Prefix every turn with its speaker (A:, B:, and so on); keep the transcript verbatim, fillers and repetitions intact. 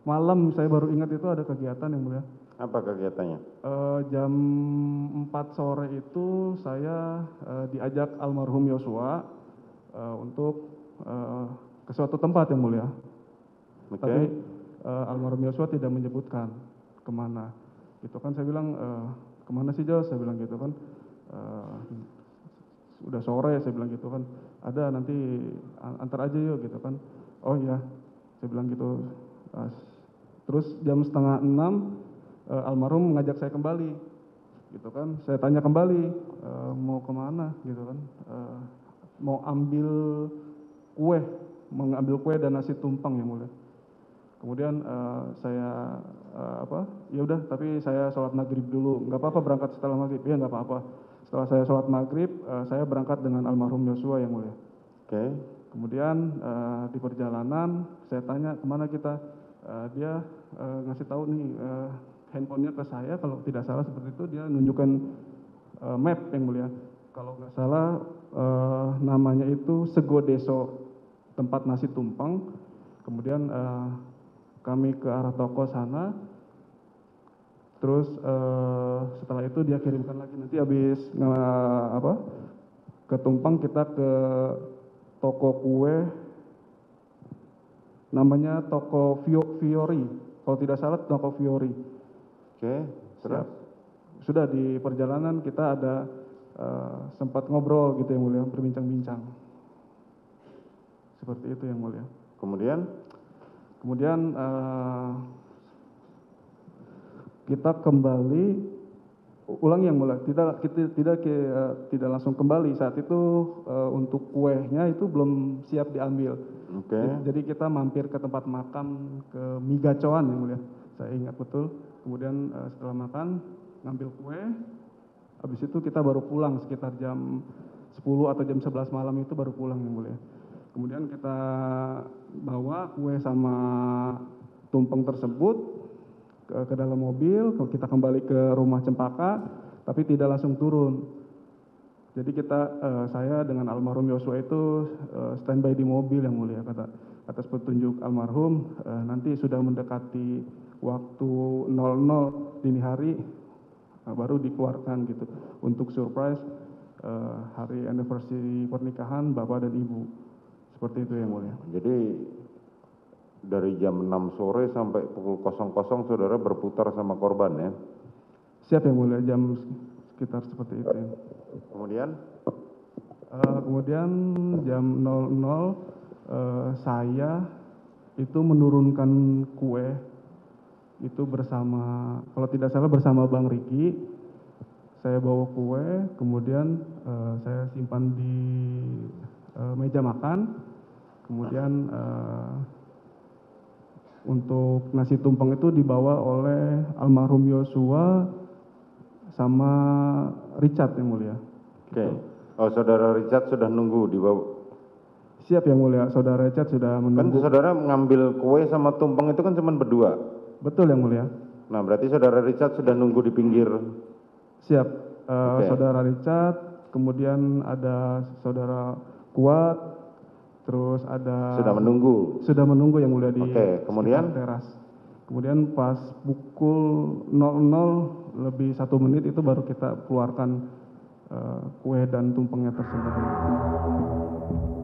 A: malam saya baru ingat itu ada kegiatan yang mulia.
B: Apa kegiatannya?
A: Eh, jam empat sore itu saya eh, diajak almarhum Yosua eh, untuk eh, ke suatu tempat yang mulia.
B: Oke.
A: Tapi eh, almarhum Yosua tidak menyebutkan kemana. Gitu kan saya bilang, eh, kemana sih Jos? Saya bilang gitu kan. Eh, udah sore saya bilang gitu kan. Ada nanti antar aja yuk gitu kan. Oh iya, saya bilang gitu. Eh, terus jam setengah enam eh, almarhum mengajak saya kembali. Gitu kan. Saya tanya kembali, eh, mau kemana gitu kan. Eh, mau ambil kue, mengambil kue dan nasi tumpeng yang mulia. Kemudian uh, saya uh, apa? Ya udah, tapi saya sholat maghrib dulu. Nggak apa-apa berangkat setelah maghrib? Ya nggak apa-apa. Setelah saya sholat maghrib, uh, saya berangkat dengan almarhum Yosua yang mulia.
B: Oke. Okay.
A: Kemudian uh, di perjalanan saya tanya kemana kita? Uh, dia uh, ngasih tahu nih uh, handphonenya ke saya. Kalau tidak salah seperti itu dia nunjukkan uh, map yang mulia. Kalau nggak salah uh, namanya itu Segodeso, tempat nasi tumpeng. Kemudian uh, kami ke arah toko sana, terus uh, setelah itu dia kirimkan lagi nanti habis uh, apa ke Tumpeng kita ke toko kue, namanya toko Fiori, kalau tidak salah toko Fiori.
B: Oke, okay, terus?
A: Sudah di perjalanan kita ada uh, sempat ngobrol gitu yang mulia, berbincang-bincang. Seperti itu yang mulia.
B: Kemudian?
A: Kemudian uh, kita kembali, ulangi yang mulia, kita, kita tidak uh, tidak langsung kembali saat itu uh, untuk kuenya itu belum siap diambil.
B: Oke. Okay.
A: Jadi kita mampir ke tempat makan ke Migacoan yang mulia, saya ingat betul. Kemudian uh, setelah makan ngambil kue, habis itu kita baru pulang sekitar jam sepuluh atau jam sebelas malam itu baru pulang yang mulia. Kemudian kita bawa kue sama tumpeng tersebut ke, ke dalam mobil, kita kembali ke rumah Cempaka, tapi tidak langsung turun. Jadi kita, uh, saya dengan almarhum Yosua itu uh, standby di mobil yang mulia, kata atas petunjuk almarhum, uh, nanti sudah mendekati waktu nol nol dini hari, uh, baru dikeluarkan gitu, untuk surprise uh, hari anniversary pernikahan Bapak dan Ibu. Seperti itu yang mulia.
B: Jadi dari jam enam sore sampai pukul nol nol saudara berputar sama korban ya?
A: Siap yang mulia, jam sekitar seperti itu. Ya.
B: Kemudian?
A: Uh, kemudian jam nol nol uh, saya itu menurunkan kue itu bersama, kalau tidak salah bersama Bang Riki. Saya bawa kue, kemudian uh, saya simpan di uh, meja makan. Kemudian uh, untuk nasi tumpeng itu dibawa oleh almarhum Yosua sama Richard yang mulia.
B: Oke. Okay. Oh, saudara Richard sudah nunggu di bawah.
A: Siap yang mulia, saudara Richard sudah menunggu.
B: Kan saudara mengambil kue sama tumpeng itu kan cuma berdua.
A: Betul yang mulia.
B: Nah, berarti saudara Richard sudah nunggu di pinggir.
A: Siap. Uh,
B: okay.
A: Saudara Richard, kemudian ada saudara Kuat, terus ada
B: sudah menunggu
A: sudah menunggu yang mulia di
B: okay. Kemudian
A: teras. Kemudian pas pukul nol nol lebih satu menit itu baru kita keluarkan uh, kue dan tumpengnya tersebut.